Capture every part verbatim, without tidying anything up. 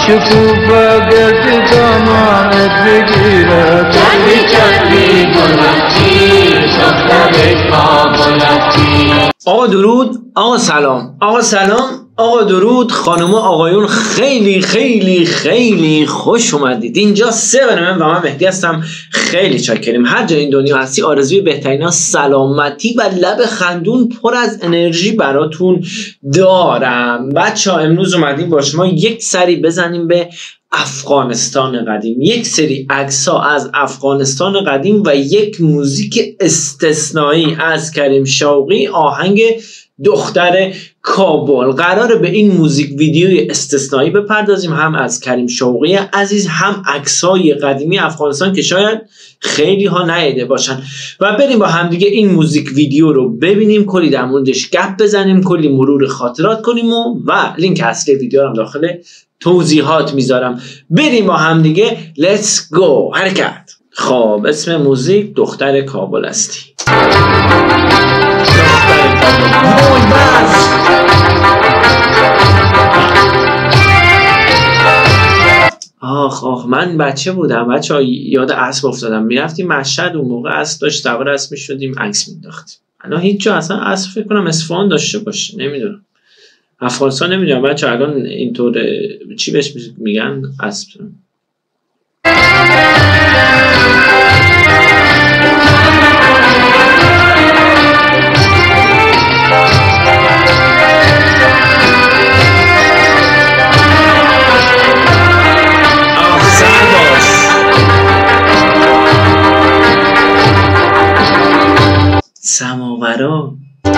شکوفه گرد دامانت بگیره چندی چندی گلتی دختر کابلتی. آقا درود، آقا سلام، آقا سلام، آقا درود، خانم و آقایون خیلی خیلی خیلی خوش اومدید. اینجا سه من و من مهدی هستم. خیلی چاکریم. هر جای این دنیا هستی آرزوی بهترین سلامتی و لب خندون پر از انرژی براتون دارم. بچه ها امروز اومدیم با شما یک سری بزنیم به افغانستان قدیم، یک سری عکس‌ها از افغانستان قدیم و یک موزیک استثنایی از کریم شوقی، آهنگ دختر کابل. قراره به این موزیک ویدیوی استثنایی بپردازیم، هم از کریم شوقی عزیز، هم عکس‌های قدیمی افغانستان که شاید خیلی ها ندیده باشن و بریم با همدیگه این موزیک ویدیو رو ببینیم، کلی در موردش گپ بزنیم، کلی مرور خاطرات کنیم و, و لینک اصلی ویدیو رو داخل توضیحات میذارم. بریم با همدیگه. Let's go. حرکت. خب اسم موزیک دختر کابل هستی. آخ آخ من بچه بودم بچه ها، یاد اسب افتادم. میرفتیم مشهد، اون موقع اسب داشت، سوار اسب میشدیم، عکس مینداختیم. الان هیچ جا اصلا اسب فکر کنم اصفهان داشته باشه، نمیدونم. افغانستان نمیدونم بچه الان اینطور چی بهش میگن اسب. سماورا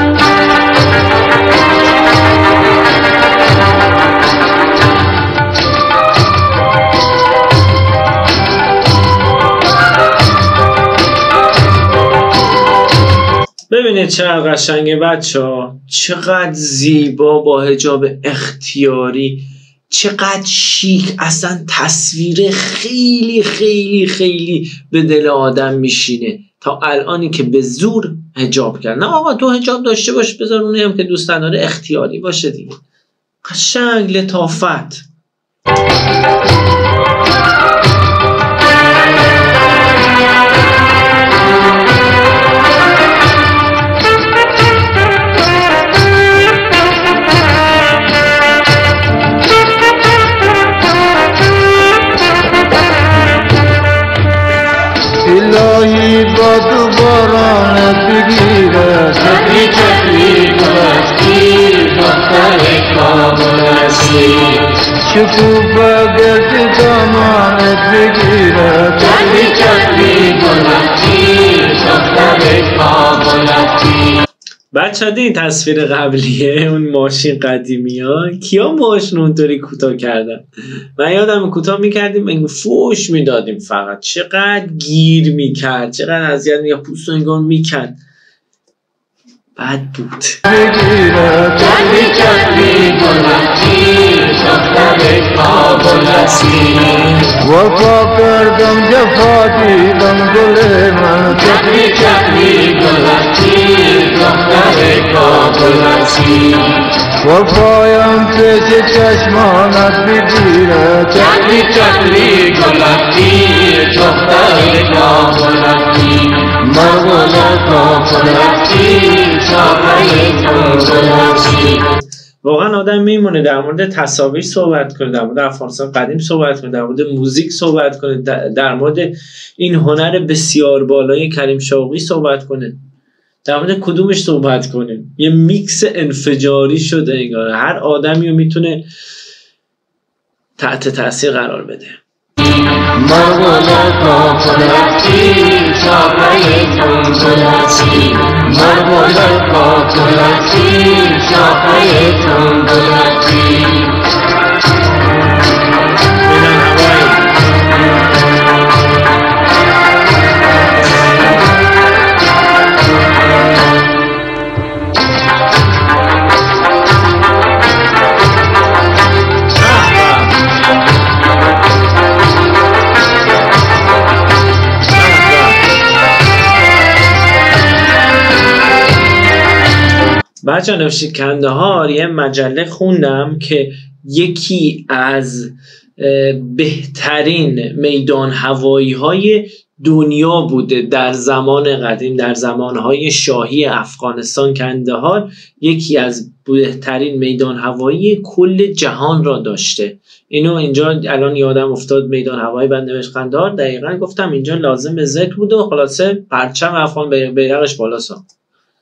ببینید چقدر قشنگه بچه ها، چقدر زیبا با حجاب اختیاری، چقدر شیک. اصلا تصویر خیلی خیلی خیلی به دل آدم میشینه. تا الانی که به زور حجاب کرد. نه آقا تو حجاب داشته باش، بذار اونی هم که دوست نداره اختیاری باشه دیگه. قشنگ لطافت. الهی با تو بارانت بگیره چندی چندی گلتی دختر کابلتی. شکوفه گرد دامانت بگیره چندی چندی گلتی دختر کابلتی. بچه ها این تصویر قبلیه اون ماشین قدیمی ها، کیا ماشین اونطوری کوتاه کردن؟ من یادم کوتاه میکردیم فوش میدادیم فقط. چقدر گیر میکرد، چقدر اذیت میکرد، پوست و انگار میکند. بد بود. چندی چندی گلتی دختر کابلتی. وفا کردم جفا دیدم گل من چندی چندی گلتی دختر کابلتی. وفایم پیش چشمانت بگیره چندی چندی گلتی دختر کابلتی. مرغولا کابلتی شاقه کابلتی. واقعا آدم میمونه در مورد تصاویر صحبت کنه، در مورد افغانستان قدیم صحبت کنه، در مورد موزیک صحبت کنه، در مورد این هنر بسیار بالای کریم شوقی صحبت کنه. در مورد کدومش صحبت کنه؟ یه میکس انفجاری شده انگار. هر آدمی رو میتونه تحت تاثیر قرار بده. مرغولا کابلتی شاقه کابلتی. مرغولا کابلتی شاقه کابلتی. بچه‌ها شکنده‌ها یه مجله خوندم که یکی از بهترین میدان هوایی های دنیا بوده در زمان قدیم، در زمانهای شاهی افغانستان. کندهار یکی از بهترین میدان هوایی کل جهان را داشته. اینو اینجا الان یادم افتاد، میدان هوایی بند نوشت قندهار، دقیقا گفتم اینجا لازم ذکر بوده و خلاصه پرچم افغان بیرقش بالا ساخت.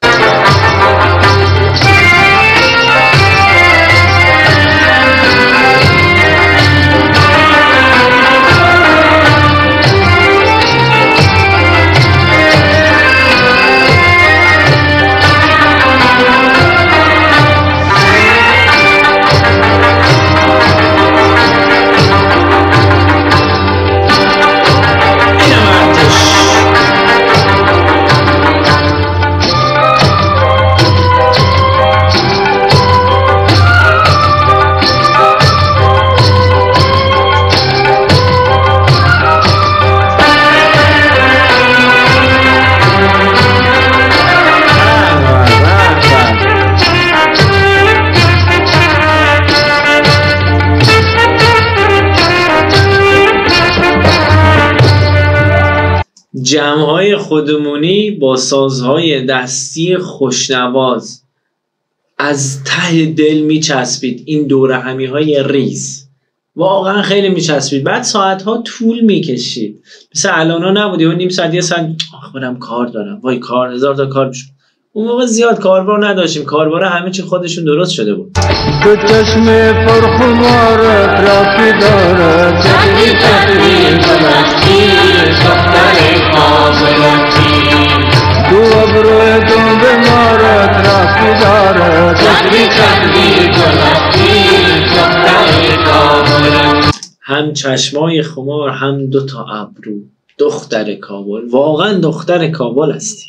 جمع‌های خودمونی با سازهای دستی خوشنواز از ته دل میچسبید. این دوره همی های ریز واقعا خیلی میچسبید. بعد ساعتها طول میکشید، مثل الانا نبودی و نیم ساعت یه ساعت خودم کار دارم، وای کار، هزار تا کار بشون. اون موقع زیاد کاربار نداشتیم، کاربار همه چی خودشون درست شده بود. دو چشم پرخمارت رفتی دارد چندی چندی گلستی دختر کابلتی، دو ابروی دنب مارت رفتی دارد چندی چندی گلستی دختر کابلتی. هم چشمای خمار هم دو تا ابرو، دختر کابل. واقعا دختر کابل هستی.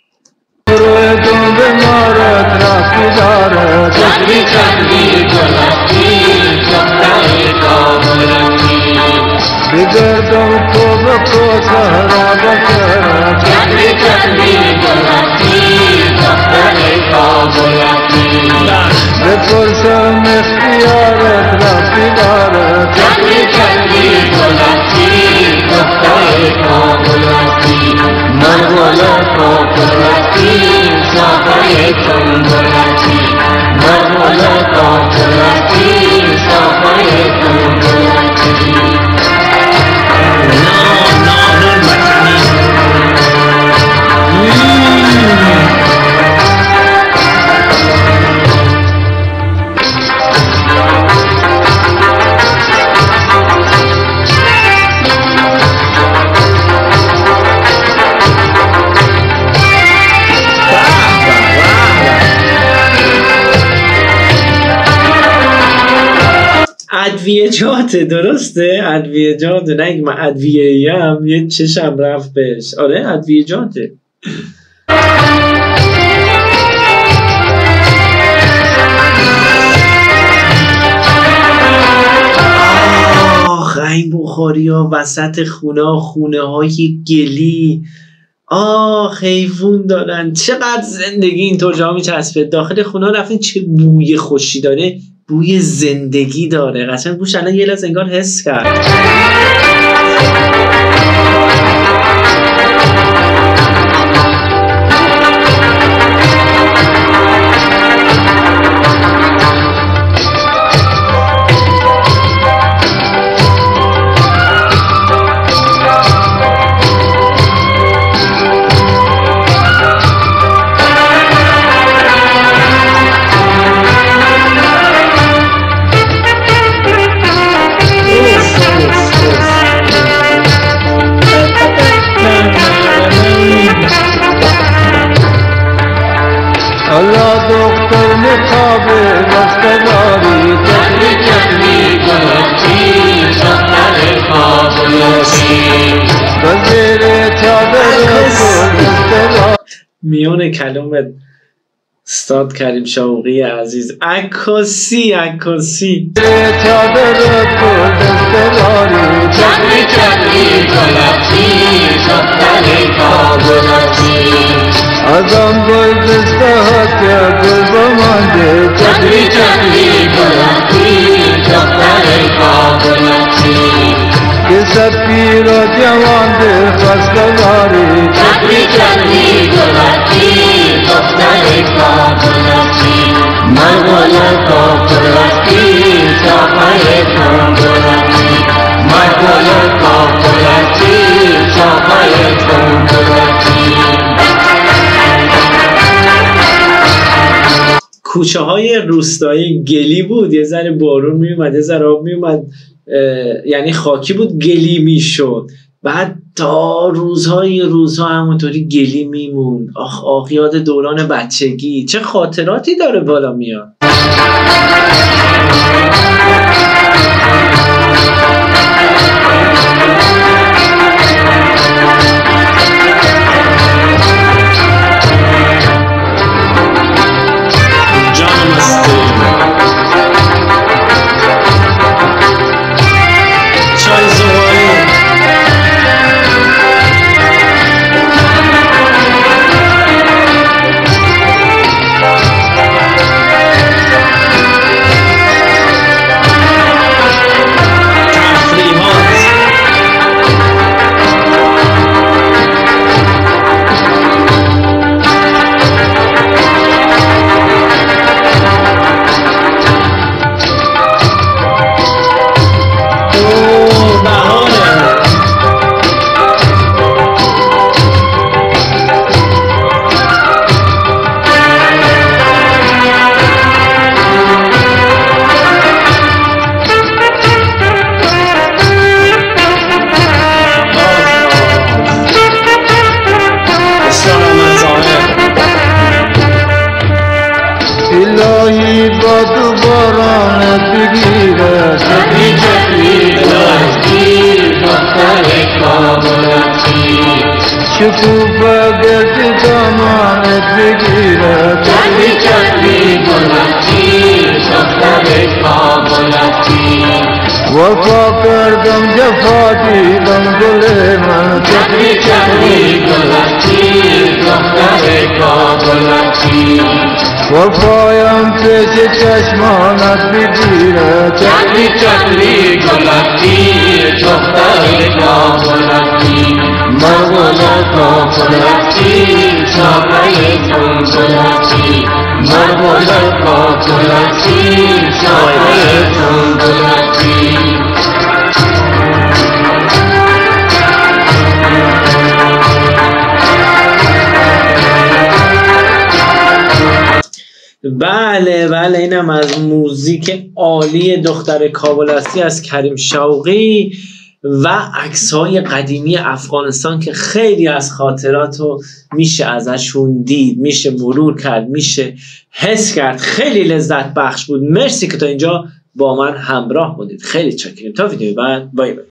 روی دنب مارت رفتی دارد چندی چندی گلستی دختر کابلتی، بگردم تو به تو سهرا بکرد چندی چندی گلستی دختر کابلتی، بپرسم اختیارت رفتی دارد چندی چندی گلستی دختر کابلتی، من گل کابلتی شاخه تنبلتی، من گل کابلتی شاخه تنبلتی. ادویجات درسته؟ ادویجات، نه من ادویه هم یه چشم رفت بهش. آره ادویجاته. آخ این بخاری ها وسط خونه ها، خونه های گلی، آخ حیوون دارن. چقدر زندگی اینطور جا میچسبه. داخل خونه ها رفتین چه بوی خوشی داره، بوی زندگی داره. قشنگ بوش الان یه لحظه انگار حس کرد. الله دختر مخابه دسته داری چندی چندی گلستی دختر کابلتی، بزیر چادر دسته داری میون کلمت استاد کریم شوقی عزیز. عکاسی عکاسی چادر دسته داری چندی چندی گلستی دختر کابلتی، از آن گل دسته ها که گل بمانده چندی چندی گلستی دختر کابلتی، جوان دل خواستگاری چتری چتری گلکی دختر کابلکی مرگل کابلکی چاپای کابلکی مرگل کابلکی چاپای کابلکی. کوچه های روستایی گلی بود، یه ذره بارون میومد یه ذره آب میومد، یعنی خاکی بود گلی میشد، بعد تا روزهای روزها همونطوری گلی میمون. آخ آخ یاد دوران بچگی، چه خاطراتی داره بالا میاد. الهی با تو بارانت بگیره چتری چتری گلکی دختر کابلکی شکوفه گرد دامانت بگیره چتری چتری گلکی دختر کابلکی وفا کردم جفا دیدم گل من چتری چتری گلکی دختر کابلکی وفایم پیش چشمانت بگیره چتری چتری گلکی دختر کابلکی مرگل کابلکی چاپای کابلکی مرگل کابلکی چاپای کابلکی. بله بله اینم از موزیک عالی دختر کابلکی از کریم شوقی و عکس‌های قدیمی افغانستان که خیلی از خاطرات رو میشه ازشون دید، میشه مرور کرد، میشه حس کرد. خیلی لذت بخش بود. مرسی که تا اینجا با من همراه بودید. خیلی چاکریم. تا ویدیو بعد، بای بای.